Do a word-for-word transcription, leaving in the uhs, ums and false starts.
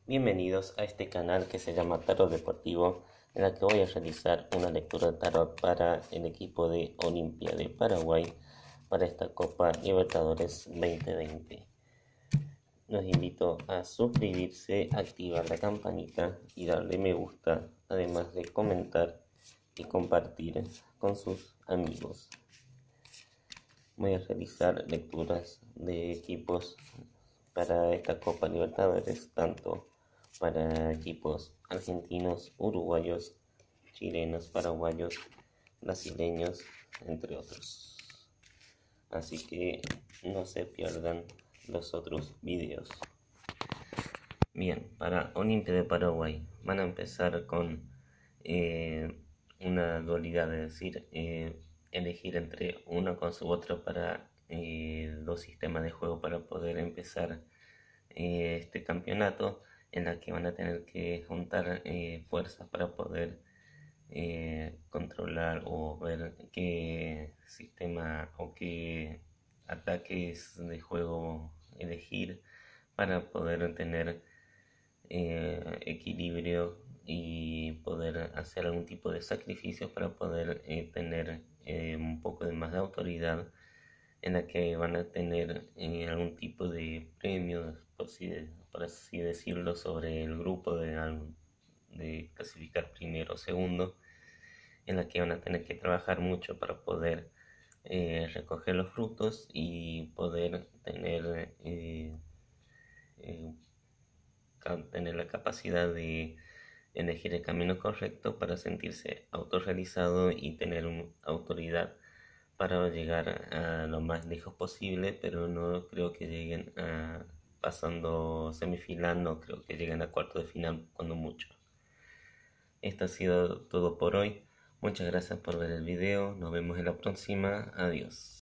Bienvenidos a este canal que se llama Tarot Deportivo, en la que voy a realizar una lectura de tarot para el equipo de Olimpia de Paraguay para esta Copa Libertadores veinte veinte. Los invito a suscribirse, activar la campanita y darle me gusta, además de comentar y compartir con sus amigos. Voy a realizar lecturas de equipos para esta Copa Libertadores, tanto para equipos argentinos, uruguayos, chilenos, paraguayos, brasileños, entre otros. Así que no se pierdan los otros videos. Bien, para Olimpia de Paraguay van a empezar con eh, una dualidad, es decir, eh, elegir entre una cosa u otra para eh, dos sistemas de juego para poder empezar eh, este campeonato, en la que van a tener que juntar eh, fuerzas para poder eh, controlar o ver qué sistema o qué ataques de juego elegir para poder tener eh, equilibrio y poder hacer algún tipo de sacrificio para poder eh, tener eh, un poco de más de autoridad, en la que van a tener eh, algún tipo de premio, por, si, por así decirlo, sobre el grupo de, de clasificar primero o segundo, en la que van a tener que trabajar mucho para poder eh, recoger los frutos y poder tener, eh, eh, tener la capacidad de elegir el camino correcto para sentirse autorrealizado y tener una autoridad para llegar a lo más lejos posible, pero no creo que lleguen a pasando semifinal, no creo que lleguen a cuarto de final cuando mucho. Esto ha sido todo por hoy. Muchas gracias por ver el video. Nos vemos en la próxima. Adiós.